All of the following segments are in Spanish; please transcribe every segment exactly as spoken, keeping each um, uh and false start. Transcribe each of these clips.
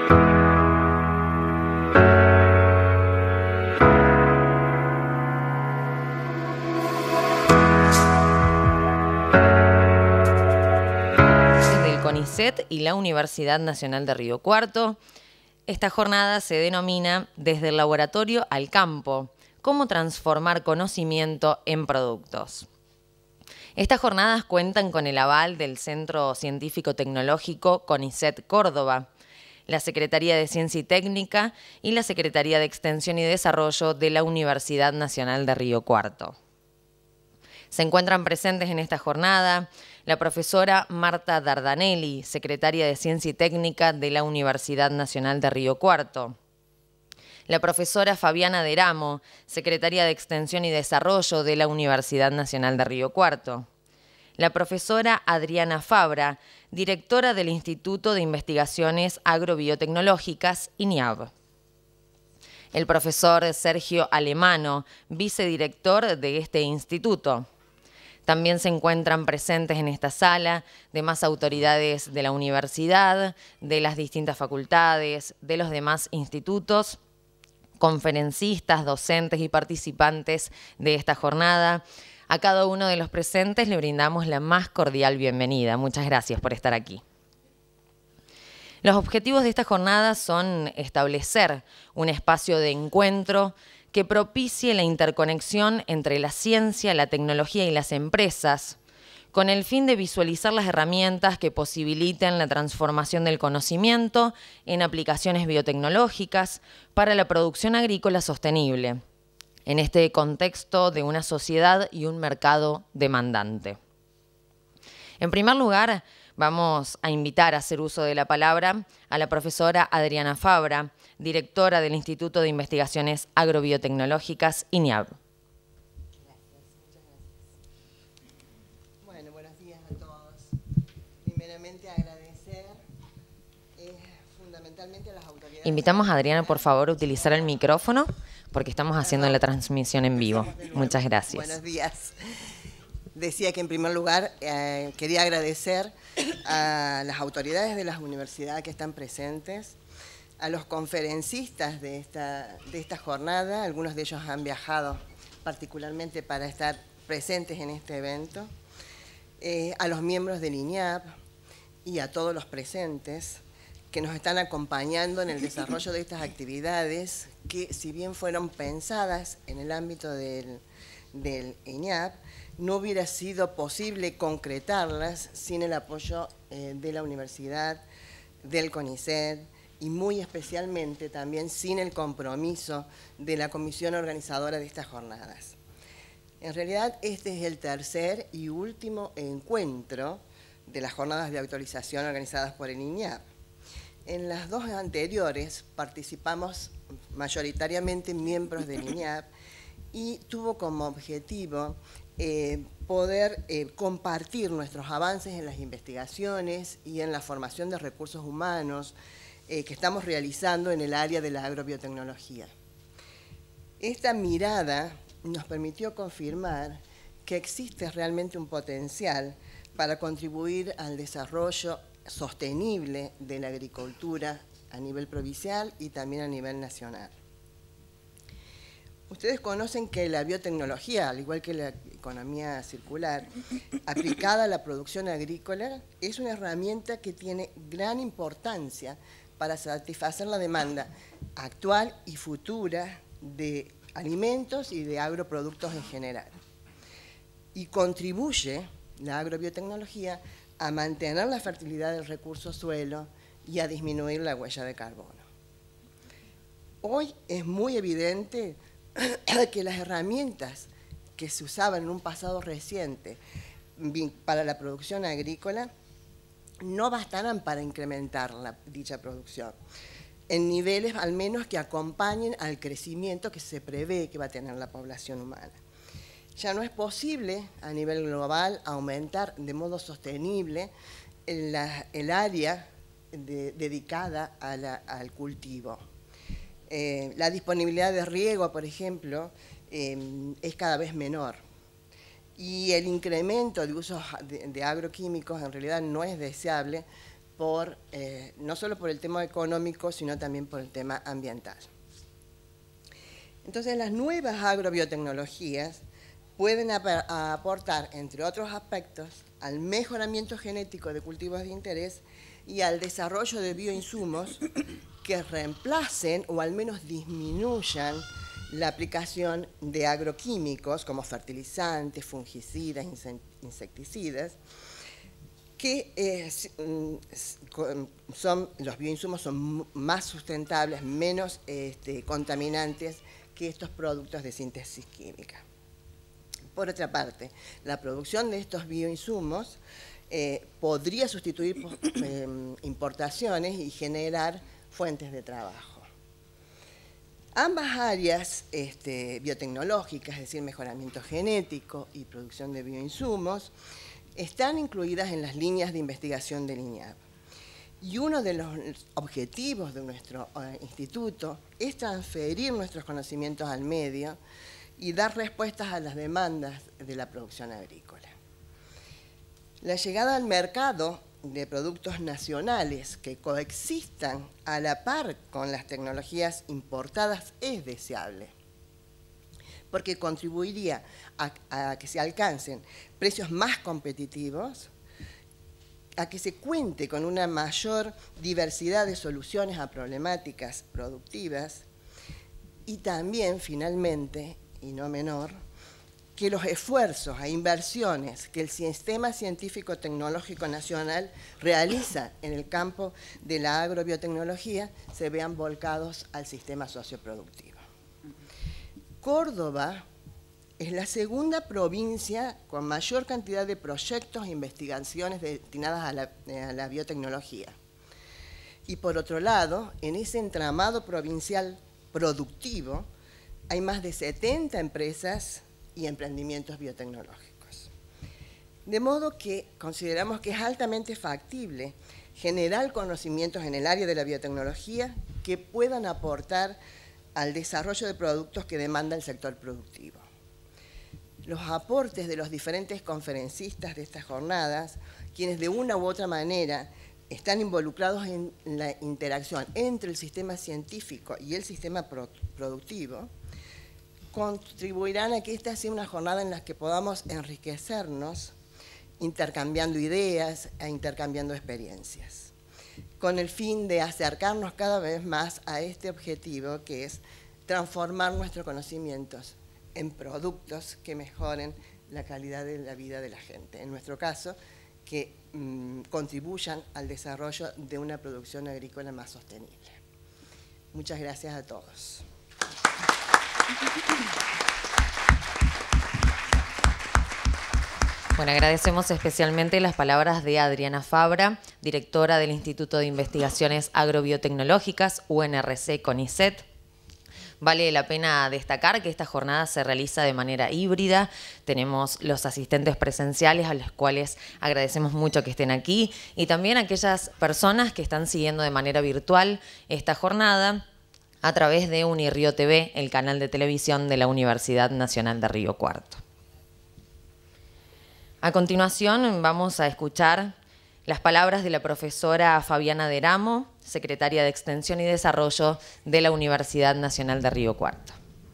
CONICET y la Universidad Nacional de Río Cuarto. Esta jornada se denomina Desde el laboratorio al campo, cómo transformar conocimiento en productos. Estas jornadas cuentan con el aval del Centro Científico Tecnológico CONICET Córdoba, la Secretaría de Ciencia y Técnica y la Secretaría de Extensión y Desarrollo de la Universidad Nacional de Río Cuarto. Se encuentran presentes en esta jornada la profesora Marta Dardanelli, secretaria de Ciencia y Técnica de la Universidad Nacional de Río Cuarto, la profesora Fabiana Deramo, secretaria de Extensión y Desarrollo de la Universidad Nacional de Río Cuarto, la profesora Adriana Fabra, directora del Instituto de Investigaciones Agrobiotecnológicas, INIAB, el profesor Sergio Alemano, vicedirector de este instituto. También se encuentran presentes en esta sala demás autoridades de la universidad, de las distintas facultades, de los demás institutos, conferencistas, docentes y participantes de esta jornada. A cada uno de los presentes le brindamos la más cordial bienvenida. Muchas gracias por estar aquí. Los objetivos de esta jornada son establecer un espacio de encuentro que propicie la interconexión entre la ciencia, la tecnología y las empresas, con el fin de visualizar las herramientas que posibiliten la transformación del conocimiento en aplicaciones biotecnológicas para la producción agrícola sostenible, en este contexto de una sociedad y un mercado demandante. En primer lugar, vamos a invitar a hacer uso de la palabra a la profesora Adriana Fabra, directora del Instituto de Investigaciones Agrobiotecnológicas, INIAB. Gracias, muchas gracias. Bueno, buenos días a todos. Primeramente agradecer eh, fundamentalmente a las autoridades. Invitamos a Adriana, por favor, a utilizar el micrófono, porque estamos haciendo la transmisión en vivo. Muchas gracias. Buenos días. Decía que en primer lugar eh, quería agradecer a las autoridades de las universidades que están presentes, a los conferencistas de esta, de esta jornada, algunos de ellos han viajado particularmente para estar presentes en este evento, eh, a los miembros del INIAB y a todos los presentes que nos están acompañando en el desarrollo de estas actividades que, si bien fueron pensadas en el ámbito del, del INIAB, no hubiera sido posible concretarlas sin el apoyo eh, de la universidad, del CONICET y muy especialmente también sin el compromiso de la comisión organizadora de estas jornadas. En realidad este es el tercer y último encuentro de las jornadas de actualización organizadas por el INIAB. En las dos anteriores participamos mayoritariamente miembros del INIAB y tuvo como objetivo Eh, poder eh, compartir nuestros avances en las investigaciones y en la formación de recursos humanos eh, que estamos realizando en el área de la agrobiotecnología. Esta mirada nos permitió confirmar que existe realmente un potencial para contribuir al desarrollo sostenible de la agricultura a nivel provincial y también a nivel nacional. Ustedes conocen que la biotecnología, al igual que la economía circular, aplicada a la producción agrícola, es una herramienta que tiene gran importancia para satisfacer la demanda actual y futura de alimentos y de agroproductos en general. Y contribuye la agrobiotecnología a mantener la fertilidad del recurso suelo y a disminuir la huella de carbono. Hoy es muy evidente que las herramientas que se usaban en un pasado reciente para la producción agrícola no bastarán para incrementar la, dicha producción, en niveles al menos que acompañen al crecimiento que se prevé que va a tener la población humana. Ya no es posible a nivel global aumentar de modo sostenible la, el área de, dedicada a la, al cultivo. Eh, la disponibilidad de riego, por ejemplo, eh, es cada vez menor. Y el incremento de usos de, de agroquímicos en realidad no es deseable por, eh, no solo por el tema económico, sino también por el tema ambiental. Entonces, las nuevas agrobiotecnologías pueden ap aportar, entre otros aspectos, al mejoramiento genético de cultivos de interés y al desarrollo de bioinsumos que reemplacen o al menos disminuyan la aplicación de agroquímicos como fertilizantes, fungicidas, insecticidas, que eh, son, los bioinsumos son más sustentables, menos este, contaminantes que estos productos de síntesis química. Por otra parte, la producción de estos bioinsumos eh, podría sustituir eh, importaciones y generar fuentes de trabajo. Ambas áreas este, biotecnológicas, es decir, mejoramiento genético y producción de bioinsumos, están incluidas en las líneas de investigación del INIAP. Y uno de los objetivos de nuestro uh, instituto es transferir nuestros conocimientos al medio y dar respuestas a las demandas de la producción agrícola. La llegada al mercado de productos nacionales que coexistan a la par con las tecnologías importadas es deseable, porque contribuiría a, a que se alcancen precios más competitivos, a que se cuente con una mayor diversidad de soluciones a problemáticas productivas y también, finalmente, y no menor, que los esfuerzos e inversiones que el Sistema Científico Tecnológico Nacional realiza en el campo de la agrobiotecnología se vean volcados al sistema socioproductivo. Córdoba es la segunda provincia con mayor cantidad de proyectos e investigaciones destinadas a la, a la biotecnología. Y por otro lado, en ese entramado provincial productivo hay más de setenta empresas y emprendimientos biotecnológicos. De modo que consideramos que es altamente factible generar conocimientos en el área de la biotecnología que puedan aportar al desarrollo de productos que demanda el sector productivo. Los aportes de los diferentes conferencistas de estas jornadas, quienes de una u otra manera están involucrados en la interacción entre el sistema científico y el sistema productivo, contribuirán a que esta sea una jornada en la que podamos enriquecernos intercambiando ideas e intercambiando experiencias, con el fin de acercarnos cada vez más a este objetivo que es transformar nuestros conocimientos en productos que mejoren la calidad de la vida de la gente. En nuestro caso, que mmm, contribuyan al desarrollo de una producción agrícola más sostenible. Muchas gracias a todos. Bueno, agradecemos especialmente las palabras de Adriana Fabra, directora del Instituto de Investigaciones Agrobiotecnológicas, U N R C CONICET. Vale la pena destacar que esta jornada se realiza de manera híbrida. Tenemos los asistentes presenciales, a los cuales agradecemos mucho que estén aquí, y también a aquellas personas que están siguiendo de manera virtual esta jornada a través de Unirrío T V, el canal de televisión de la Universidad Nacional de Río Cuarto. A continuación vamos a escuchar las palabras de la profesora Fabiana Deramo, secretaria de Extensión y Desarrollo de la Universidad Nacional de Río Cuarto.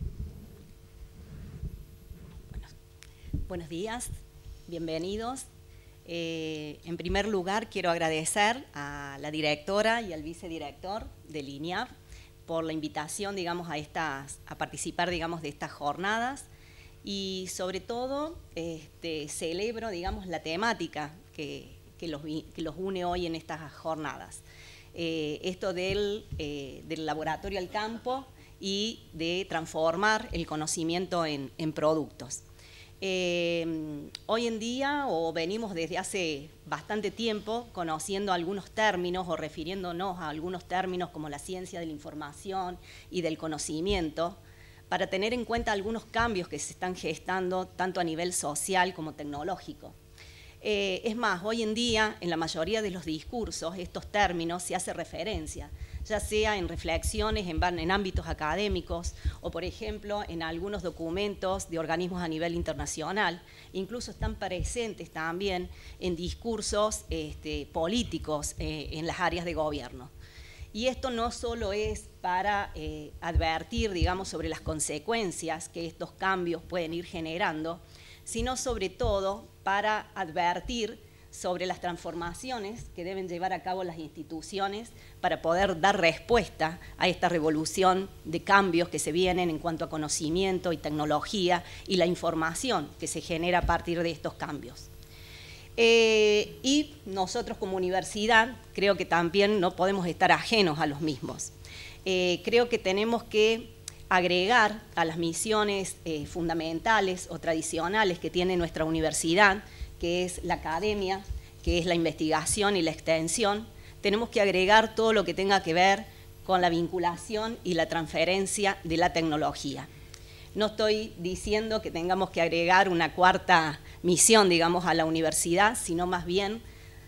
Bueno, buenos días, bienvenidos. Eh, en primer lugar, quiero agradecer a la directora y al vicedirector del INIAP por la invitación, digamos, a, estas, a participar, digamos, de estas jornadas. Y sobre todo este, celebro, digamos, la temática que, que, los, que los une hoy en estas jornadas. Eh, esto del, eh, del laboratorio al campo y de transformar el conocimiento en, en productos. Eh, hoy en día, o venimos desde hace bastante tiempo, conociendo algunos términos o refiriéndonos a algunos términos como la ciencia de la información y del conocimiento, para tener en cuenta algunos cambios que se están gestando tanto a nivel social como tecnológico. Eh, es más, hoy en día, en la mayoría de los discursos, estos términos se hace referencia, ya sea en reflexiones, en, en ámbitos académicos o, por ejemplo, en algunos documentos de organismos a nivel internacional. Incluso están presentes también en discursos este, políticos eh, en las áreas de gobierno. Y esto no solo es para eh, advertir, digamos, sobre las consecuencias que estos cambios pueden ir generando, sino sobre todo para advertir sobre las transformaciones que deben llevar a cabo las instituciones para poder dar respuesta a esta revolución de cambios que se vienen en cuanto a conocimiento y tecnología y la información que se genera a partir de estos cambios. Eh, y nosotros como universidad creo que también no podemos estar ajenos a los mismos. Eh, creo que tenemos que agregar a las misiones eh, fundamentales o tradicionales que tiene nuestra universidad, que es la academia, que es la investigación y la extensión, tenemos que agregar todo lo que tenga que ver con la vinculación y la transferencia de la tecnología. No estoy diciendo que tengamos que agregar una cuarta misión, digamos, a la universidad, sino más bien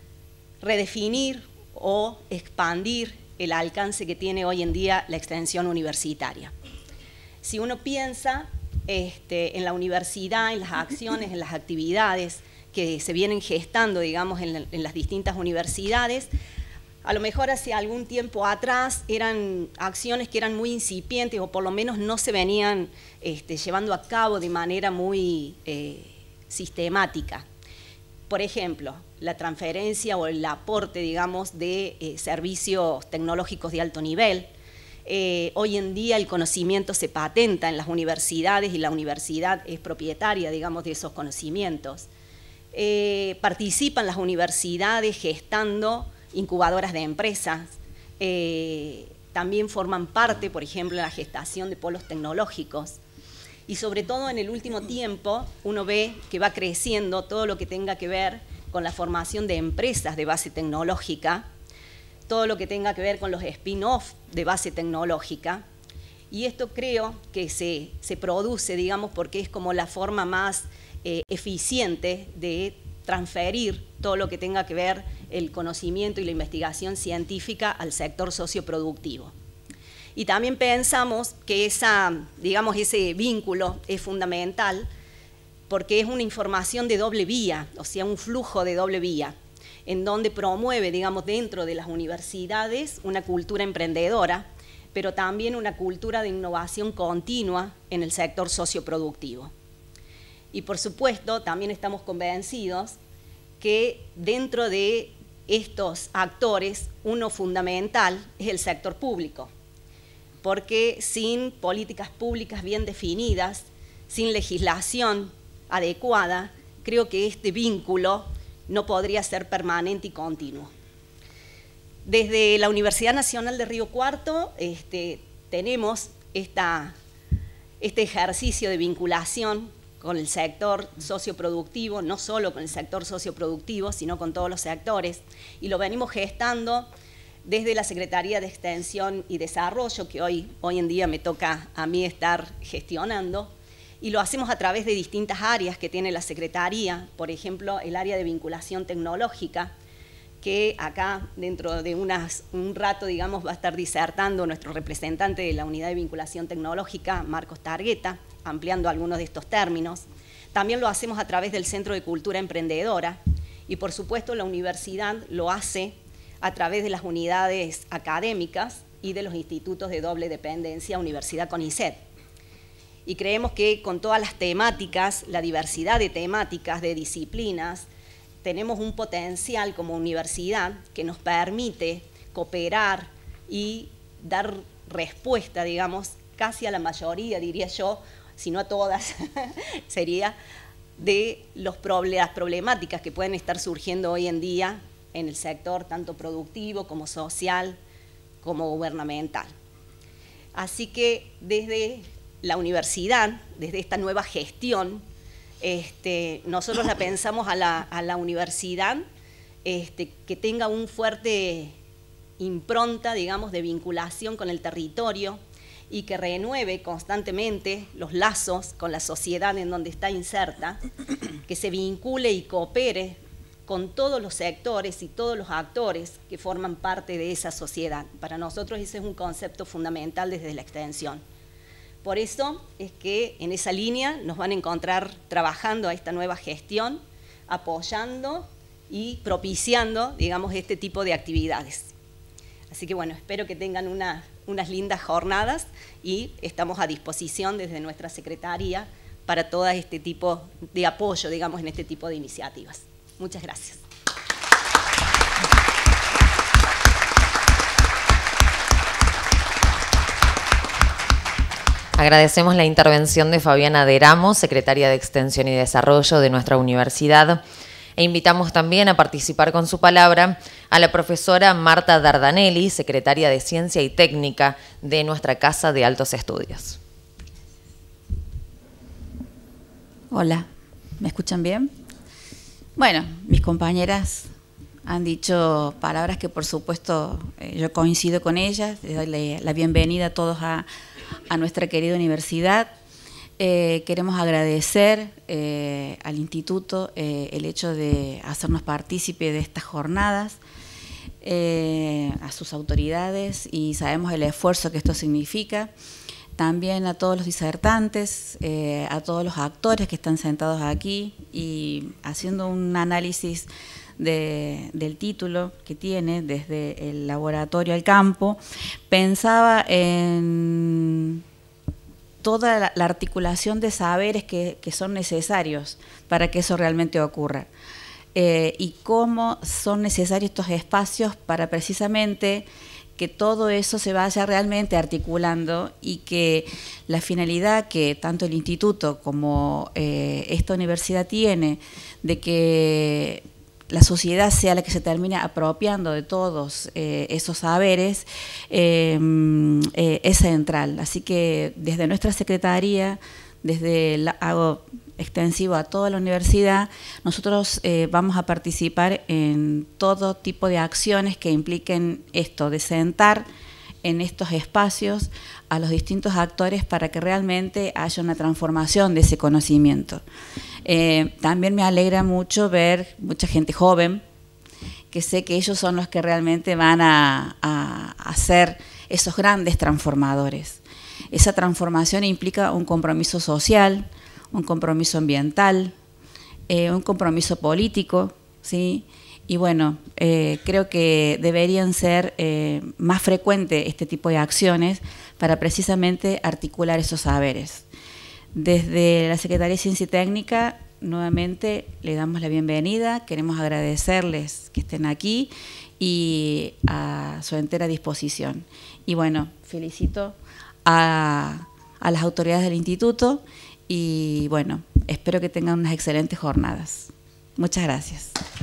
redefinir o expandir el alcance que tiene hoy en día la extensión universitaria. Si uno piensa este, en la universidad, en las acciones, en las actividades que se vienen gestando, digamos, en, la, en las distintas universidades, a lo mejor hace algún tiempo atrás eran acciones que eran muy incipientes o por lo menos no se venían este, llevando a cabo de manera muy eh, sistemática. Por ejemplo, la transferencia o el aporte, digamos, de eh, servicios tecnológicos de alto nivel. Eh, hoy en día el conocimiento se patenta en las universidades y la universidad es propietaria, digamos, de esos conocimientos. Eh, participan las universidades gestando incubadoras de empresas, eh, también forman parte, por ejemplo, en la gestación de polos tecnológicos. Y sobre todo en el último tiempo uno ve que va creciendo todo lo que tenga que ver con la formación de empresas de base tecnológica, todo lo que tenga que ver con los spin-off de base tecnológica. Y esto creo que se, se produce, digamos, porque es como la forma más eh, eficiente de transferir todo lo que tenga que ver el conocimiento y la investigación científica al sector socioproductivo. Y también pensamos que esa, digamos, ese vínculo es fundamental porque es una información de doble vía, o sea, un flujo de doble vía, en donde promueve, digamos, dentro de las universidades una cultura emprendedora, pero también una cultura de innovación continua en el sector socioproductivo. Y por supuesto, también estamos convencidos que dentro de estos actores, uno fundamental es el sector público, porque sin políticas públicas bien definidas, sin legislación adecuada, creo que este vínculo no podría ser permanente y continuo. Desde la Universidad Nacional de Río Cuarto este, tenemos esta, este ejercicio de vinculación con el sector socioproductivo, no solo con el sector socioproductivo, sino con todos los sectores, y lo venimos gestando desde la Secretaría de Extensión y Desarrollo, que hoy, hoy en día me toca a mí estar gestionando, y lo hacemos a través de distintas áreas que tiene la Secretaría, por ejemplo, el área de vinculación tecnológica, que acá dentro de unas, un rato, digamos, va a estar disertando nuestro representante de la Unidad de Vinculación Tecnológica, Marcos Targueta, ampliando algunos de estos términos. También lo hacemos a través del Centro de Cultura Emprendedora y, por supuesto, la universidad lo hace a través de las unidades académicas y de los institutos de doble dependencia Universidad CONICET. Y creemos que con todas las temáticas, la diversidad de temáticas, de disciplinas, tenemos un potencial como universidad que nos permite cooperar y dar respuesta, digamos, casi a la mayoría, diría yo, si no a todas, sería de los proble- las problemáticas que pueden estar surgiendo hoy en día en el sector tanto productivo como social como gubernamental. Así que desde la universidad, desde esta nueva gestión, Este, nosotros la pensamos a la, a la universidad este, que tenga un fuerte impronta, digamos, de vinculación con el territorio y que renueve constantemente los lazos con la sociedad en donde está inserta, que se vincule y coopere con todos los sectores y todos los actores que forman parte de esa sociedad. Para nosotros ese es un concepto fundamental desde la extensión. Por eso es que en esa línea nos van a encontrar trabajando a esta nueva gestión, apoyando y propiciando, digamos, este tipo de actividades. Así que bueno, espero que tengan una, unas lindas jornadas y estamos a disposición desde nuestra Secretaría para todo este tipo de apoyo, digamos, en este tipo de iniciativas. Muchas gracias. Agradecemos la intervención de Fabiana de Ramos, secretaria de Extensión y Desarrollo de nuestra universidad, e invitamos también a participar con su palabra a la profesora Marta Dardanelli, secretaria de Ciencia y Técnica de nuestra Casa de Altos Estudios. Hola, ¿me escuchan bien? Bueno, mis compañeras han dicho palabras que por supuesto eh, yo coincido con ellas. Les doy la bienvenida a todos a, a nuestra querida universidad. Eh, queremos agradecer eh, al instituto eh, el hecho de hacernos partícipe de estas jornadas, eh, a sus autoridades, y sabemos el esfuerzo que esto significa. También a todos los disertantes, eh, a todos los actores que están sentados aquí, y haciendo un análisis de, del título que tiene, desde el laboratorio al campo, pensaba en toda la, la articulación de saberes que, que son necesarios para que eso realmente ocurra, eh, y cómo son necesarios estos espacios para precisamente que todo eso se vaya realmente articulando, y que la finalidad que tanto el instituto como eh, esta universidad tiene, de que la sociedad sea la que se termine apropiando de todos eh, esos saberes, eh, eh, es central. Así que desde nuestra secretaría, desde la, hago extensivo a toda la universidad, nosotros eh, vamos a participar en todo tipo de acciones que impliquen esto, de sentar en estos espacios a los distintos actores para que realmente haya una transformación de ese conocimiento. Eh, también me alegra mucho ver mucha gente joven, que sé que ellos son los que realmente van a, a, a ser esos grandes transformadores. Esa transformación implica un compromiso social, un compromiso ambiental, eh, un compromiso político, ¿sí? Y bueno, eh, creo que deberían ser eh, más frecuentes este tipo de acciones para precisamente articular esos saberes. Desde la Secretaría de Ciencia y Técnica, nuevamente le damos la bienvenida, queremos agradecerles que estén aquí y a su entera disposición. Y bueno, felicito a, a las autoridades del instituto y bueno, espero que tengan unas excelentes jornadas. Muchas gracias.